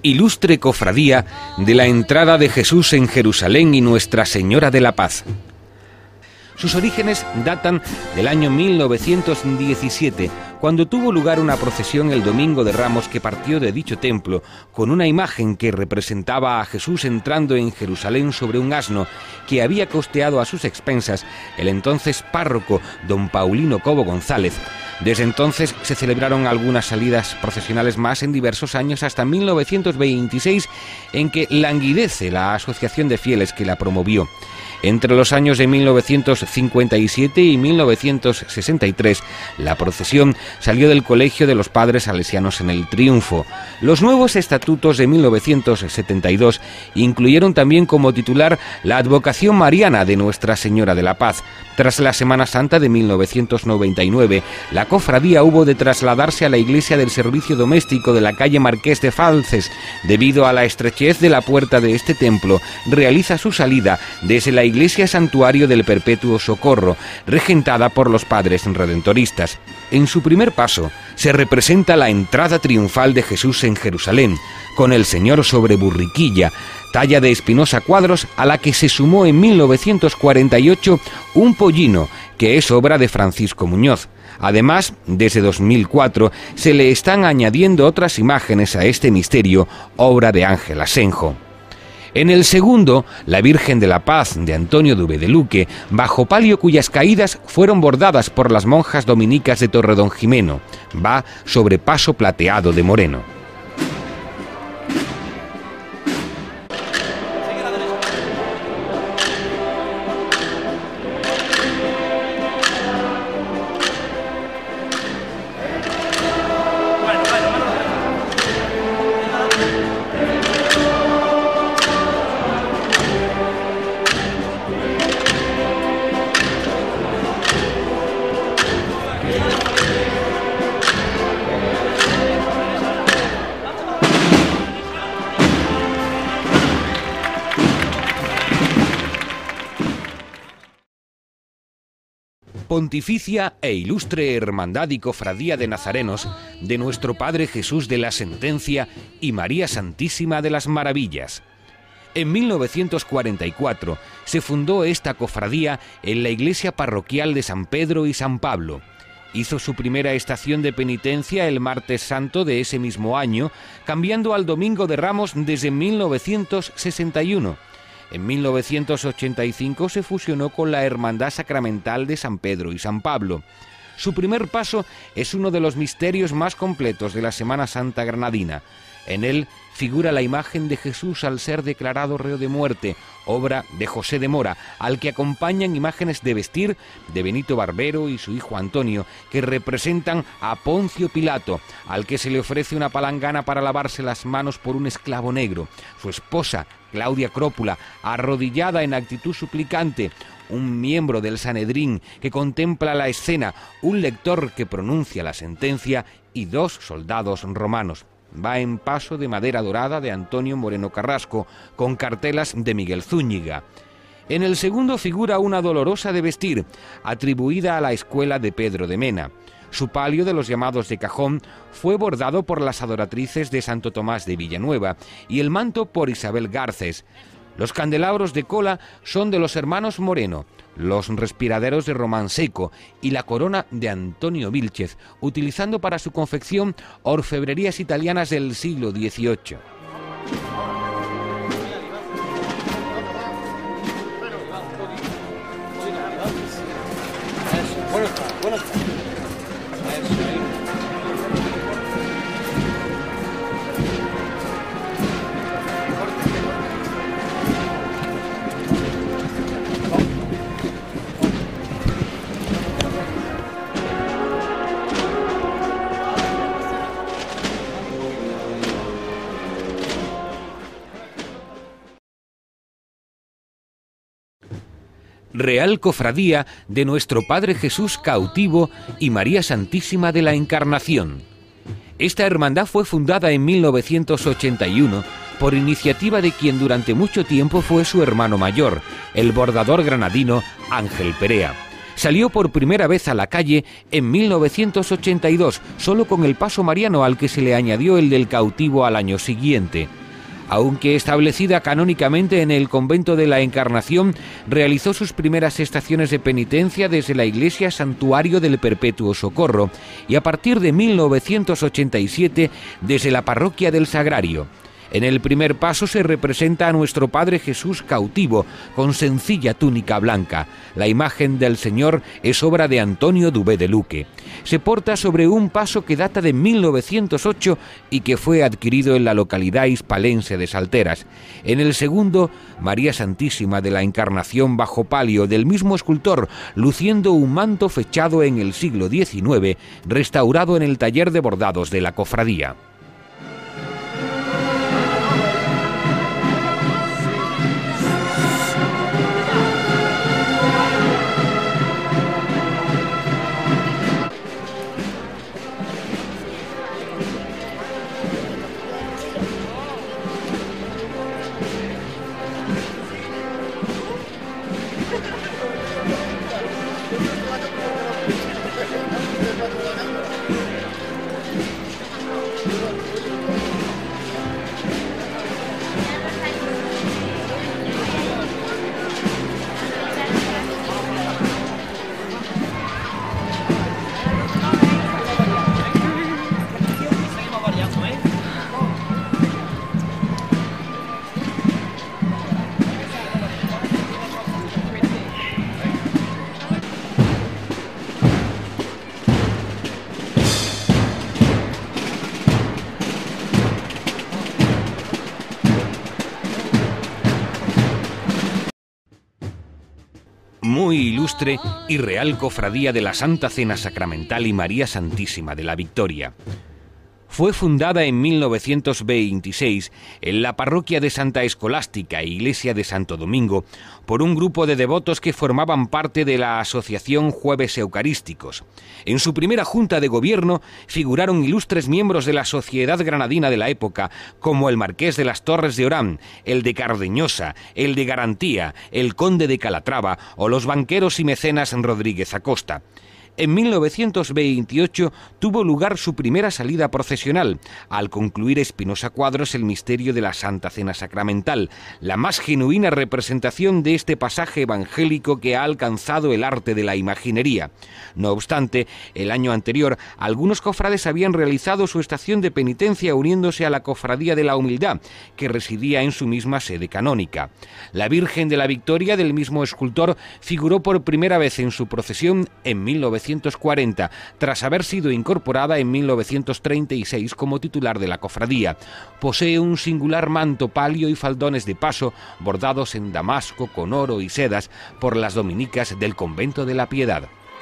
Ilustre cofradía de la entrada de Jesús en Jerusalén y Nuestra Señora de la Paz. Sus orígenes datan del año 1917, cuando tuvo lugar una procesión el Domingo de Ramos que partió de dicho templo con una imagen que representaba a Jesús entrando en Jerusalén sobre un asno que había costeado a sus expensas el entonces párroco don Paulino Cobo González. Desde entonces se celebraron algunas salidas procesionales más en diversos años hasta 1926, en que languidece la asociación de fieles que la promovió. Entre los años de 1957 y 1963, la procesión salió del Colegio de los Padres Salesianos en el Triunfo. Los nuevos estatutos de 1972 incluyeron también como titular la advocación mariana de Nuestra Señora de la Paz. Tras la Semana Santa de 1999, la cofradía hubo de trasladarse a la iglesia del Servicio Doméstico de la calle Marqués de Falces. Debido a la estrechez de la puerta de este templo, realiza su salida desde la iglesia santuario del Perpetuo Socorro, regentada por los padres redentoristas. En su primer paso se representa la entrada triunfal de Jesús en Jerusalén, con el Señor sobre burriquilla, talla de Espinosa Cuadros, a la que se sumó en 1948 un pollino, que es obra de Francisco Muñoz. Además, desde 2004 se le están añadiendo otras imágenes a este misterio, obra de Ángel Asenjo. En el segundo, la Virgen de la Paz de Antonio Dube de Luque, bajo palio cuyas caídas fueron bordadas por las monjas dominicas de Torredonjimeno, va sobre paso plateado de moreno. Pontificia e ilustre Hermandad y Cofradía de Nazarenos de Nuestro Padre Jesús de la Sentencia y María Santísima de las Maravillas. En 1944 se fundó esta cofradía en la iglesia parroquial de San Pedro y San Pablo. Hizo su primera estación de penitencia el martes santo de ese mismo año, cambiando al Domingo de Ramos desde 1961. En 1985 se fusionó con la Hermandad Sacramental de San Pedro y San Pablo. Su primer paso es uno de los misterios más completos de la Semana Santa granadina. En él figura la imagen de Jesús al ser declarado reo de muerte, obra de José de Mora, al que acompañan imágenes de vestir de Benito Barbero y su hijo Antonio, que representan a Poncio Pilato, al que se le ofrece una palangana para lavarse las manos por un esclavo negro, su esposa, Claudia Crópula, arrodillada en actitud suplicante, un miembro del Sanedrín que contempla la escena, un lector que pronuncia la sentencia y dos soldados romanos. Va en paso de madera dorada de Antonio Moreno Carrasco, con cartelas de Miguel Zúñiga. En el segundo figura una dolorosa de vestir, atribuida a la escuela de Pedro de Mena. Su palio de los llamados de cajón fue bordado por las adoratrices de Santo Tomás de Villanueva y el manto por Isabel Garces. Los candelabros de cola son de los hermanos Moreno, los respiraderos de Román Seco y la corona de Antonio Vilchez, utilizando para su confección orfebrerías italianas del siglo XVIII. Real Cofradía de Nuestro Padre Jesús Cautivo y María Santísima de la Encarnación. Esta hermandad fue fundada en 1981 por iniciativa de quien durante mucho tiempo fue su hermano mayor, el bordador granadino Ángel Perea. Salió por primera vez a la calle en 1982, solo con el paso mariano, al que se le añadió el del cautivo al año siguiente. Aunque establecida canónicamente en el convento de la Encarnación, realizó sus primeras estaciones de penitencia desde la iglesia Santuario del Perpetuo Socorro y a partir de 1987 desde la parroquia del Sagrario. En el primer paso se representa a nuestro Padre Jesús cautivo, con sencilla túnica blanca. La imagen del Señor es obra de Antonio Dubé de Luque. Se porta sobre un paso que data de 1908 y que fue adquirido en la localidad hispalense de Salteras. En el segundo, María Santísima de la Encarnación bajo palio del mismo escultor, luciendo un manto fechado en el siglo XIX, restaurado en el taller de bordados de la cofradía. Muy ilustre y real cofradía de la Santa Cena Sacramental y María Santísima de la Victoria. Fue fundada en 1926 en la parroquia de Santa Escolástica e iglesia de Santo Domingo por un grupo de devotos que formaban parte de la asociación Jueves Eucarísticos. En su primera junta de gobierno figuraron ilustres miembros de la sociedad granadina de la época, como el marqués de las Torres de Orán, el de Cardeñosa, el de Garantía, el conde de Calatrava o los banqueros y mecenas Rodríguez Acosta. En 1928 tuvo lugar su primera salida procesional, al concluir Espinosa Cuadros el misterio de la Santa Cena Sacramental, la más genuina representación de este pasaje evangélico que ha alcanzado el arte de la imaginería. No obstante, el año anterior, algunos cofrades habían realizado su estación de penitencia uniéndose a la Cofradía de la Humildad, que residía en su misma sede canónica. La Virgen de la Victoria del mismo escultor figuró por primera vez en su procesión en 1940, tras haber sido incorporada en 1936 como titular de la cofradía. Posee un singular manto palio y faldones de paso bordados en damasco con oro y sedas por las dominicas del Convento de la Piedad.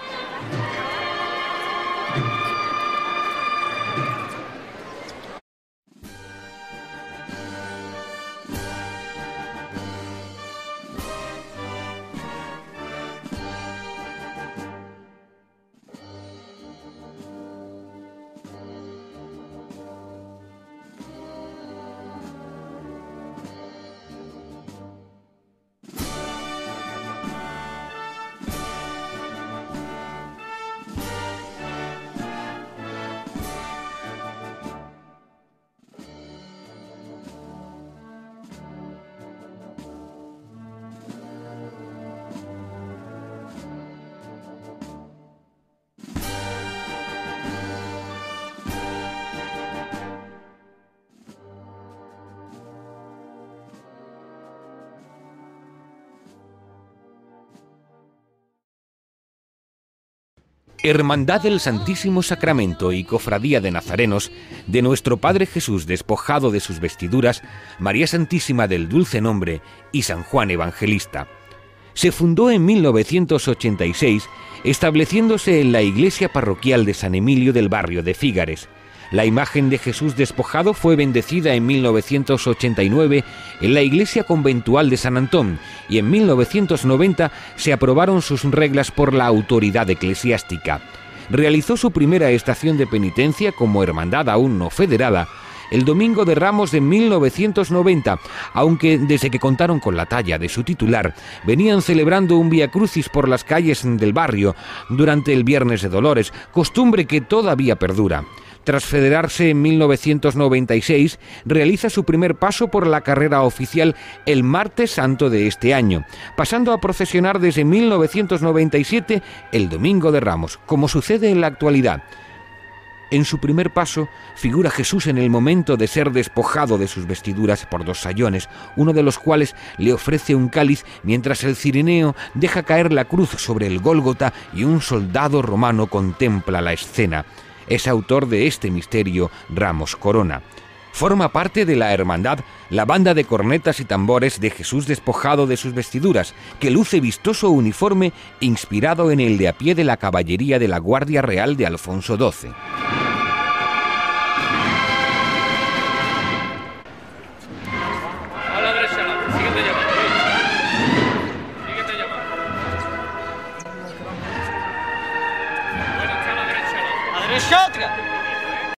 Hermandad del Santísimo Sacramento y Cofradía de Nazarenos de nuestro Padre Jesús despojado de sus vestiduras, María Santísima del Dulce Nombre y San Juan Evangelista. Se fundó en 1986, estableciéndose en la iglesia parroquial de San Emilio del barrio de Fígares. La imagen de Jesús despojado fue bendecida en 1989 en la iglesia conventual de San Antón y en 1990 se aprobaron sus reglas por la autoridad eclesiástica. Realizó su primera estación de penitencia como hermandad aún no federada el Domingo de Ramos de 1990, aunque desde que contaron con la talla de su titular, venían celebrando un Vía Crucis por las calles del barrio durante el Viernes de Dolores, costumbre que todavía perdura. Tras federarse en 1996, realiza su primer paso por la carrera oficial el Martes Santo de este año, pasando a procesionar desde 1997 el Domingo de Ramos, como sucede en la actualidad. En su primer paso figura Jesús en el momento de ser despojado de sus vestiduras por dos sayones, uno de los cuales le ofrece un cáliz mientras el cirineo deja caer la cruz sobre el Gólgota y un soldado romano contempla la escena. Es autor de este misterio Ramos Corona. Forma parte de la hermandad la banda de cornetas y tambores de Jesús despojado de sus vestiduras, que luce vistoso uniforme inspirado en el de a pie de la caballería de la Guardia Real de Alfonso XII.